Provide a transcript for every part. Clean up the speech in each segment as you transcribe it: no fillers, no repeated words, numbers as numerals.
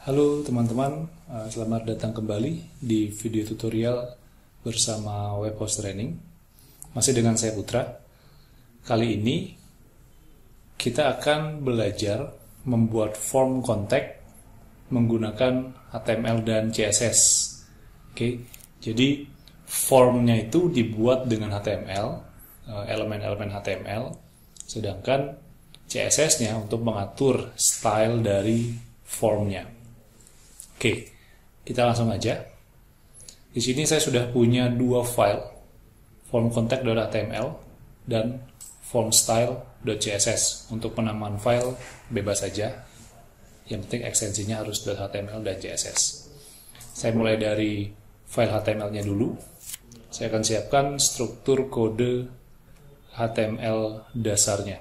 Halo teman-teman, selamat datang kembali di video tutorial bersama Webhost Training. Masih dengan saya Putra. Kali ini kita akan belajar membuat form kontak menggunakan HTML dan CSS. Oke, jadi formnya itu dibuat dengan HTML, elemen-elemen HTML, sedangkan CSS-nya untuk mengatur style dari formnya. Oke, kita langsung aja. Di sini saya sudah punya dua file, formcontact.html dan formstyle.css. Untuk penamaan file bebas saja. Yang penting ekstensinya harus .html dan CSS. Saya mulai dari file HTML-nya dulu. Saya akan siapkan struktur kode HTML dasarnya.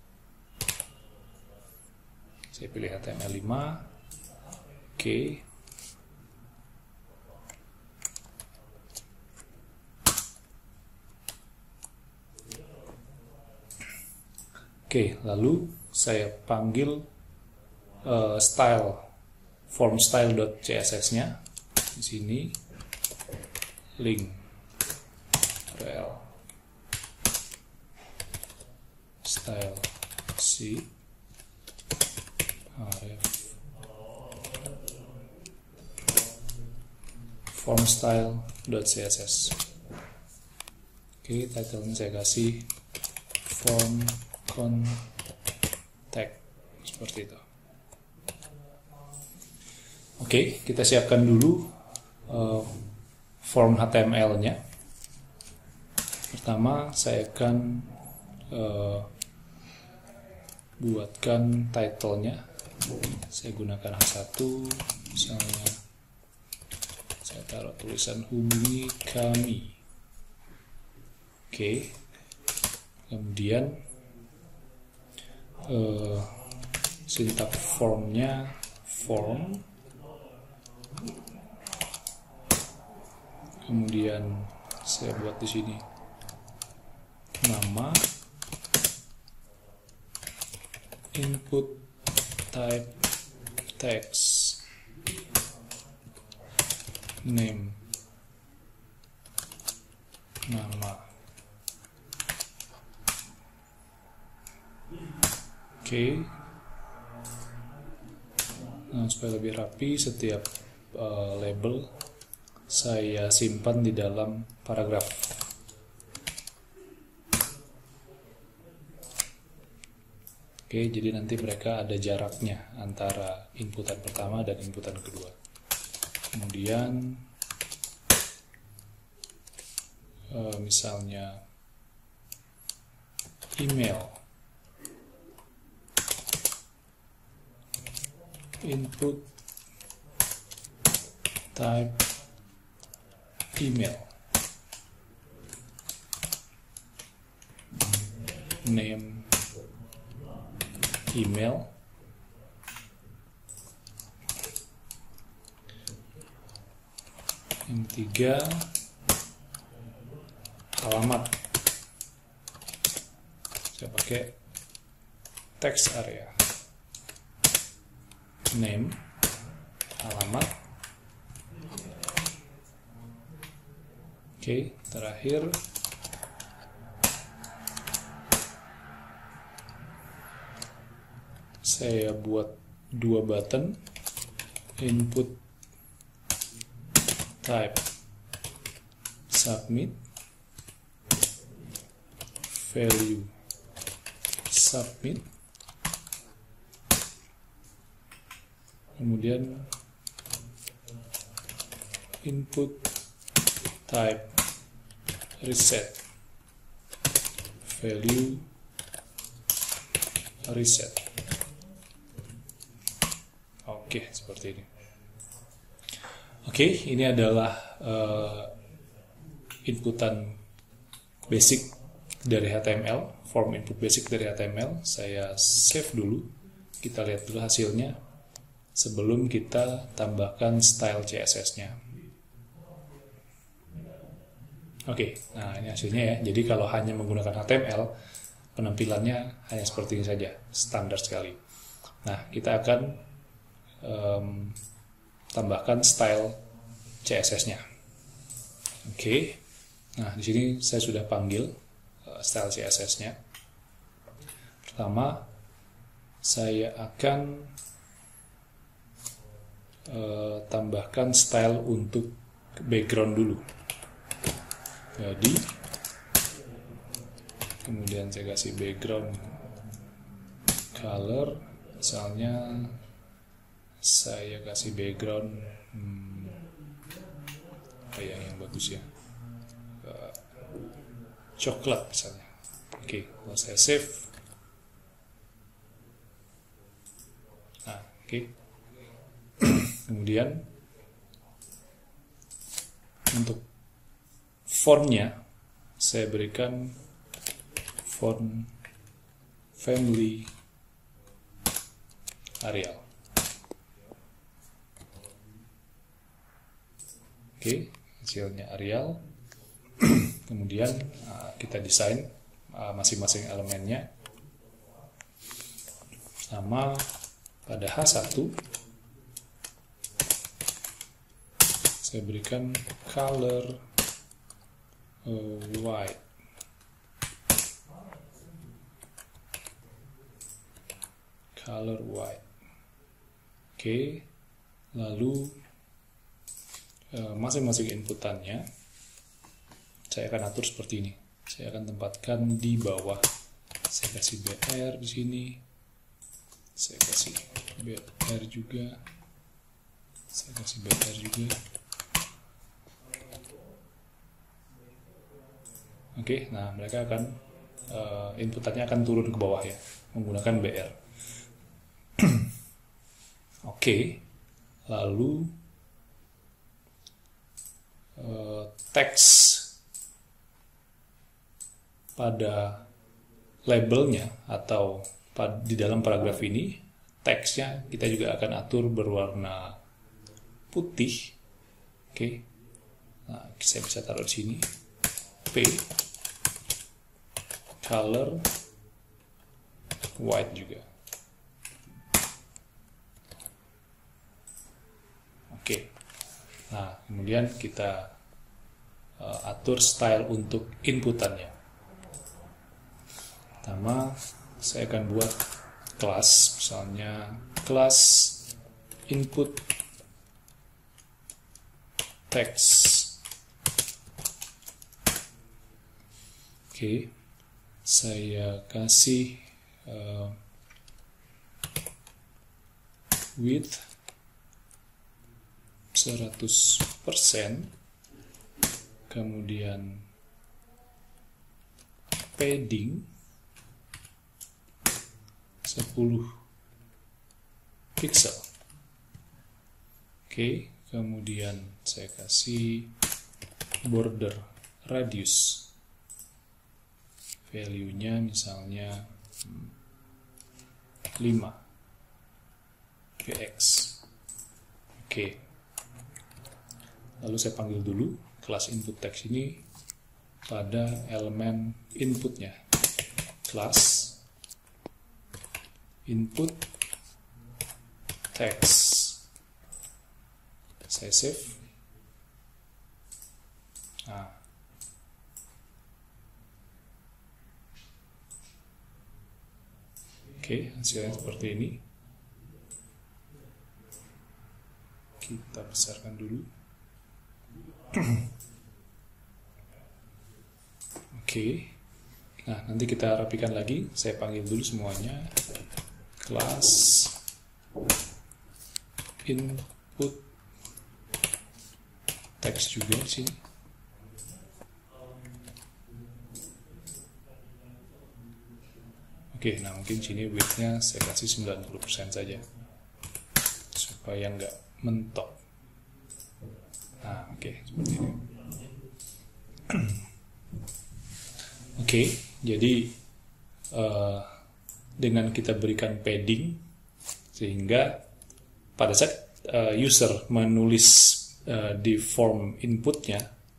Saya pilih HTML5. Oke. Oke, lalu saya panggil formstyle.css-nya di sini, link rel style c ref formstyle.css. Oke, title-nya saya kasih form contact seperti itu. Oke, kita siapkan dulu form HTML-nya. Pertama, saya akan buatkan title-nya. Saya gunakan H1, misalnya saya taruh tulisan hubungi kami. Oke, kemudian sintak formnya form, kemudian saya buat di sini nama, input type text, name nama. Oke. Nah, supaya lebih rapi, setiap label saya simpan di dalam paragraf. Oke, jadi nanti mereka ada jaraknya antara inputan pertama dan inputan kedua. Kemudian misalnya email, input type email, name email, yang ketiga alamat, saya pakai text area, name, alamat. Oke, terakhir saya buat dua button, input type submit, value submit, kemudian input type reset, value reset. Oke, seperti ini. Oke, ini adalah inputan basic dari HTML, form input basic dari HTML. Saya save dulu, kita lihat dulu hasilnya sebelum kita tambahkan style CSS-nya. Oke, nah ini hasilnya ya. Jadi kalau hanya menggunakan HTML, penampilannya hanya seperti ini saja, standar sekali. Nah, kita akan tambahkan style CSS-nya. Oke. Nah, di sini saya sudah panggil style CSS-nya. Pertama, saya akan tambahkan style untuk background dulu. Jadi, kemudian saya kasih background color, misalnya saya kasih background apa ya yang bagus ya, coklat misalnya. Oke, kalau saya save, nah oke. Kemudian untuk fontnya saya berikan font family Arial. Oke, hasilnya Arial. Kemudian kita desain masing-masing elemennya. Sama pada H1 saya berikan color white. Color white. Oke, lalu masing-masing inputannya saya akan atur seperti ini. Saya akan tempatkan di bawah. Saya kasih BR di sini. Saya kasih BR juga. Saya kasih BR juga. Oke, nah mereka akan inputannya akan turun ke bawah ya, menggunakan BR. Oke, lalu teks pada labelnya atau di dalam paragraf ini, teksnya kita juga akan atur berwarna putih. Oke, nah saya bisa taruh di sini P color white juga. Oke. Nah, kemudian kita atur style untuk inputannya. Pertama, saya akan buat kelas, misalnya kelas input text. Oke, saya kasih width 100%, kemudian padding 10 pixel. Oke, kemudian saya kasih border radius, value-nya misalnya 5 px. Oke, lalu saya panggil dulu kelas input text ini pada elemen inputnya, kelas input text. Saya save. Nah, oke, hasilnya seperti ini. Kita besarkan dulu. Oke. Nah, nanti kita rapikan lagi. Saya panggil dulu semuanya. Kelas input text juga di sini. Oke, nah mungkin sini width-nya saya kasih 90% saja supaya nggak mentok. Nah, oke, seperti ini. Oke, jadi dengan kita berikan padding, sehingga pada saat user menulis di form inputnya,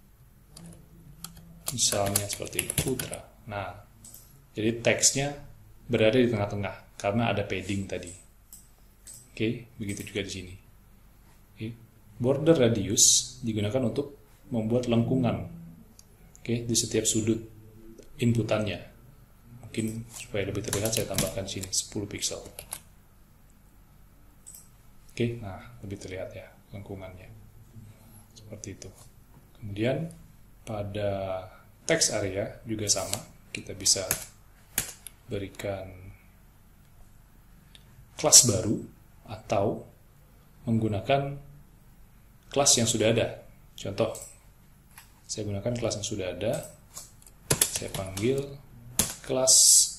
misalnya seperti Putra. Nah, jadi teksnya berada di tengah-tengah karena ada padding tadi. Oke, begitu juga di sini. Oke. border radius digunakan untuk membuat lengkungan, di setiap sudut inputannya. Mungkin supaya lebih terlihat saya tambahkan sini 10 pixel. Nah lebih terlihat ya lengkungannya. Seperti itu. Kemudian pada text area juga sama, kita bisa berikan kelas baru atau menggunakan kelas yang sudah ada. Contoh, saya gunakan kelas yang sudah ada, saya panggil kelas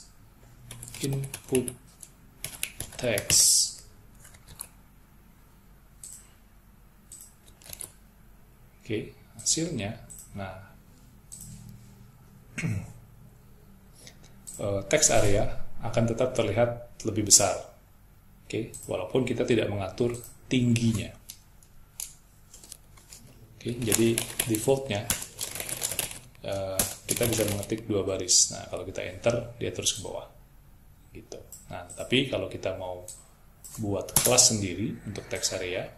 input text. Hasilnya, nah text area akan tetap terlihat lebih besar, walaupun kita tidak mengatur tingginya. Jadi defaultnya kita bisa mengetik 2 baris. Nah, kalau kita enter, dia terus ke bawah. Gitu. Nah, tapi kalau kita mau buat kelas sendiri untuk text area,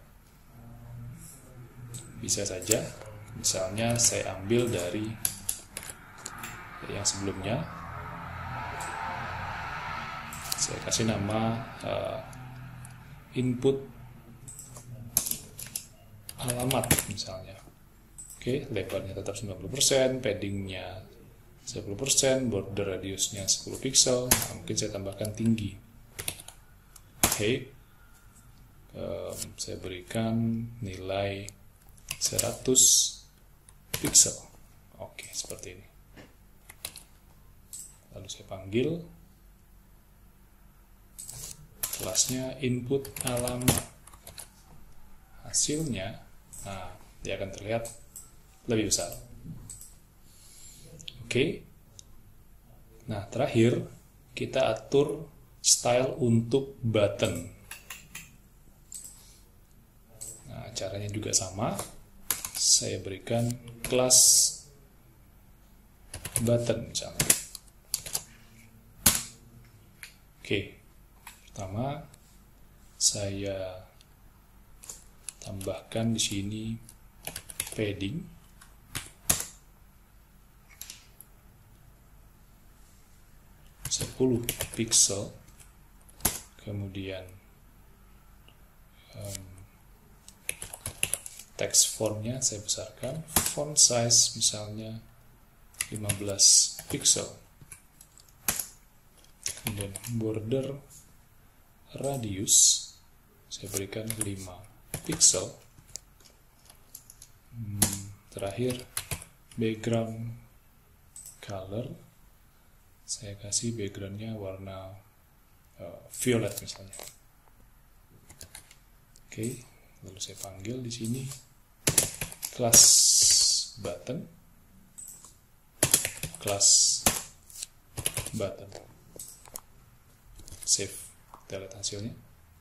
bisa saja. Misalnya saya ambil dari yang sebelumnya, saya kasih nama input alamat misalnya. Lebarnya tetap 90%, paddingnya 10%, border radiusnya 10 pixel. Nah, mungkin saya tambahkan tinggi. Saya berikan nilai 100 pixel. Seperti ini. Lalu saya panggil kelasnya input alamat. Hasilnya, nah, dia akan terlihat lebih besar. Nah, terakhir kita atur style untuk button. Nah, caranya juga sama. Saya berikan kelas button misalnya. Pertama saya tambahkan di sini padding 10 pixel, kemudian text fontnya saya besarkan, font size misalnya 15 pixel, kemudian border radius saya berikan 5 pixel, terakhir background color saya kasih backgroundnya warna violet misalnya. Lalu saya panggil di sini kelas button, save, kita lihat hasilnya.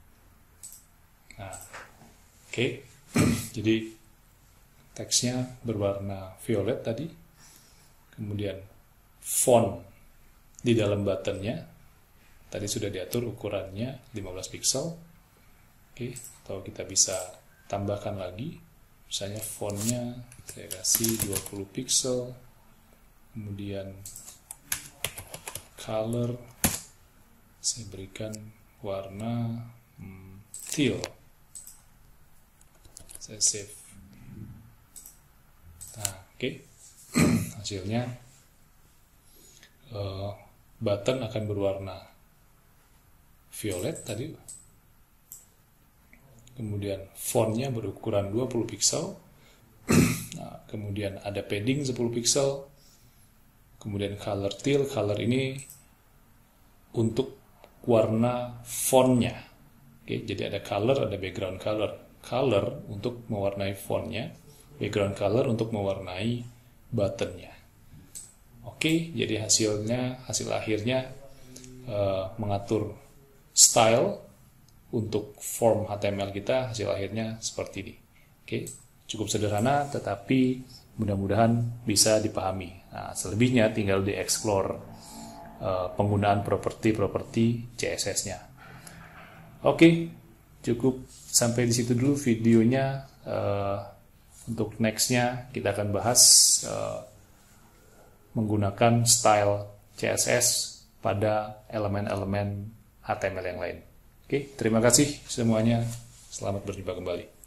Nah, jadi teksnya berwarna violet tadi, kemudian font di dalam buttonnya tadi sudah diatur ukurannya 15 pixel. Atau kita bisa tambahkan lagi, misalnya fontnya saya kasih 20 pixel, kemudian color saya berikan warna teal, saya save. Nah, hasilnya button akan berwarna violet tadi, kemudian fontnya berukuran 20 pixel, nah, kemudian ada padding 10 pixel, kemudian color teal, color ini untuk warna fontnya. Jadi ada color, ada background color. Color untuk mewarnai fontnya, background color untuk mewarnai buttonnya. Jadi hasil akhirnya mengatur style untuk form HTML kita, hasil akhirnya seperti ini. Cukup sederhana, tetapi mudah-mudahan bisa dipahami. Nah, selebihnya tinggal dieksplor penggunaan properti-properti CSS-nya. Cukup sampai di situ dulu videonya. Untuk nextnya kita akan bahas menggunakan style CSS pada elemen-elemen HTML yang lain. Oke, terima kasih semuanya. Selamat berjumpa kembali.